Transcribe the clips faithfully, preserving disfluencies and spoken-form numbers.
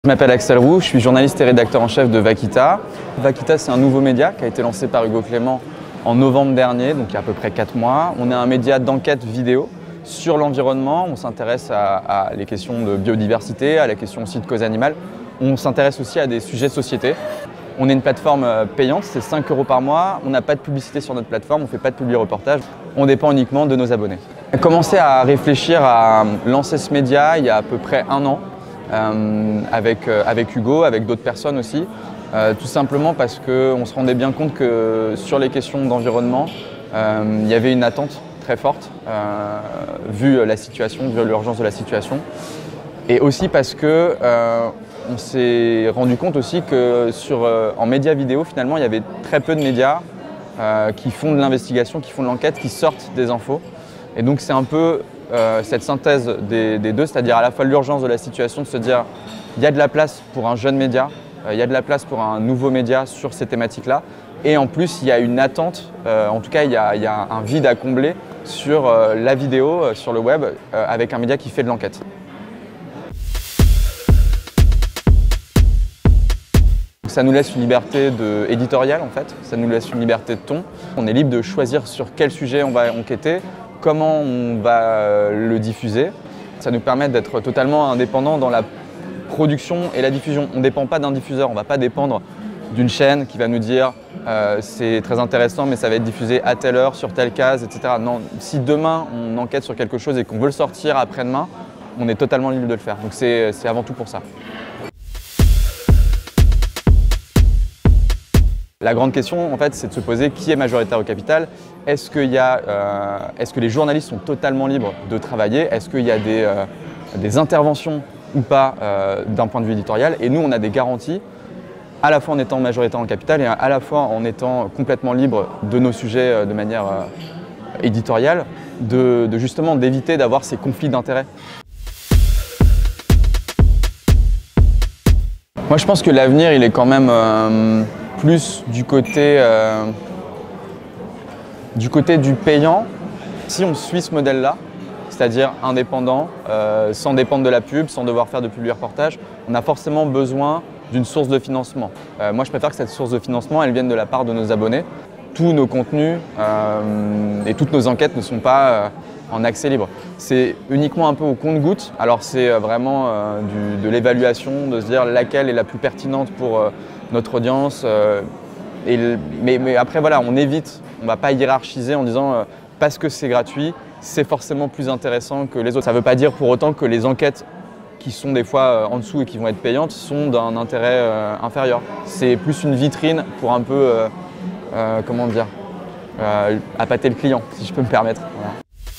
Je m'appelle Axel Roux, je suis journaliste et rédacteur en chef de Vaquita. Vaquita, c'est un nouveau média qui a été lancé par Hugo Clément en novembre dernier, donc il y a à peu près quatre mois. On est un média d'enquête vidéo sur l'environnement. On s'intéresse à, à les questions de biodiversité, à la question aussi de cause animale. On s'intéresse aussi à des sujets de société. On est une plateforme payante, c'est cinq euros par mois. On n'a pas de publicité sur notre plateforme, on ne fait pas de publi-reportage. On dépend uniquement de nos abonnés. On a commencé à réfléchir à lancer ce média il y a à peu près un an. Euh, avec, euh, avec Hugo, avec d'autres personnes aussi, euh, tout simplement parce qu'on se rendait bien compte que sur les questions d'environnement, euh, il y avait une attente très forte, euh, vu la situation, vu l'urgence de la situation, et aussi parce que euh, on s'est rendu compte aussi que sur, euh, en médias vidéo, finalement, il y avait très peu de médias euh, qui font de l'investigation, qui font de l'enquête, qui sortent des infos, et donc c'est un peu Euh, cette synthèse des, des deux, c'est-à-dire à la fois l'urgence de la situation, de se dire il y a de la place pour un jeune média, il euh, y a de la place pour un nouveau média sur ces thématiques-là, et en plus il y a une attente, euh, en tout cas il y a, il y a un vide à combler sur euh, la vidéo, euh, sur le web, euh, avec un média qui fait de l'enquête. Ça nous laisse une liberté de, éditoriale en fait, ça nous laisse une liberté de ton. On est libre de choisir sur quel sujet on va enquêter, comment on va le diffuser. Ça nous permet d'être totalement indépendants dans la production et la diffusion. On ne dépend pas d'un diffuseur, on ne va pas dépendre d'une chaîne qui va nous dire euh, c'est très intéressant mais ça va être diffusé à telle heure, sur telle case, et cetera. Non, si demain on enquête sur quelque chose et qu'on veut le sortir après-demain, on est totalement libre de le faire. Donc c'est avant tout pour ça. La grande question, en fait, c'est de se poser qui est majoritaire au capital. Est-ce qu'il y a, euh, est-ce que les journalistes sont totalement libres de travailler? Est-ce qu'il y a des, euh, des interventions ou pas euh, d'un point de vue éditorial? Et nous, on a des garanties, à la fois en étant majoritaire dans le capital et à la fois en étant complètement libre de nos sujets de manière euh, éditoriale, de, de justement d'éviter d'avoir ces conflits d'intérêts. Moi, je pense que l'avenir, il est quand même euh, plus du côté, euh, du côté du payant. Si on suit ce modèle-là, c'est-à-dire indépendant, euh, sans dépendre de la pub, sans devoir faire de publi-reportage, on a forcément besoin d'une source de financement. Euh, moi, je préfère que cette source de financement, elle vienne de la part de nos abonnés. Tous nos contenus euh, et toutes nos enquêtes ne sont pas euh, en accès libre. C'est uniquement un peu au compte-gouttes. Alors c'est vraiment euh, du, de l'évaluation, de se dire laquelle est la plus pertinente pour euh, notre audience. Euh, et le, mais, mais après voilà, on évite, on ne va pas hiérarchiser en disant euh, parce que c'est gratuit, c'est forcément plus intéressant que les autres. Ça ne veut pas dire pour autant que les enquêtes qui sont des fois euh, en dessous et qui vont être payantes sont d'un intérêt euh, inférieur. C'est plus une vitrine pour un peu, euh, euh, comment dire, euh, appâter le client, si je peux me permettre. Voilà.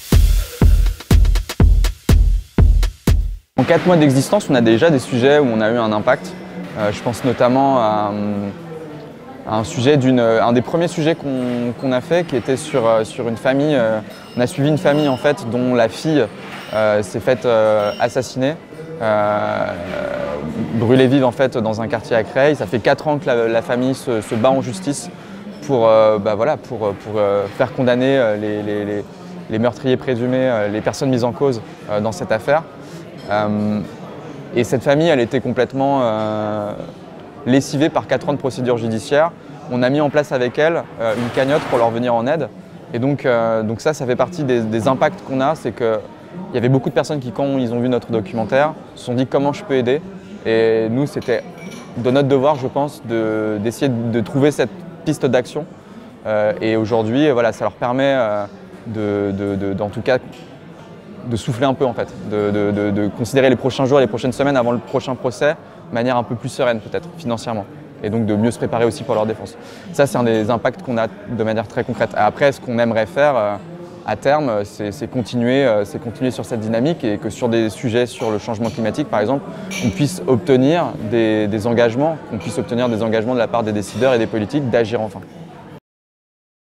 En quatre mois d'existence, on a déjà des sujets où on a eu un impact. Euh, je pense notamment à, à un sujet d'une, un des premiers sujets qu'on qu'on a fait, qui était sur, sur une famille. Euh, on a suivi une famille en fait dont la fille euh, s'est faite euh, assassiner, euh, brûlée vive en fait dans un quartier à Creil. Ça fait quatre ans que la, la famille se, se bat en justice pour, euh, bah, voilà, pour, pour euh, faire condamner les, les, les, les meurtriers présumés, les personnes mises en cause euh, dans cette affaire. Euh, et cette famille, elle était complètement euh, lessivée par quatre ans de procédure judiciaire. On a mis en place avec elle euh, une cagnotte pour leur venir en aide. Et donc, euh, donc ça, ça fait partie des, des impacts qu'on a. C'est qu'il y avait beaucoup de personnes qui, quand ils ont vu notre documentaire, se sont dit comment je peux aider. Et nous, c'était de notre devoir, je pense, d'essayer de, de trouver cette piste d'action. Euh, et aujourd'hui, voilà, ça leur permet euh, de, de, de, d'en tout cas, de souffler un peu en fait, de, de, de, de considérer les prochains jours et les prochaines semaines avant le prochain procès de manière un peu plus sereine peut-être, financièrement, et donc de mieux se préparer aussi pour leur défense. Ça, c'est un des impacts qu'on a de manière très concrète. Après, ce qu'on aimerait faire euh, à terme, c'est continuer, euh, c'est continuer sur cette dynamique et que sur des sujets sur le changement climatique, par exemple, on puisse obtenir des, des engagements, qu'on puisse obtenir des engagements de la part des décideurs et des politiques d'agir enfin.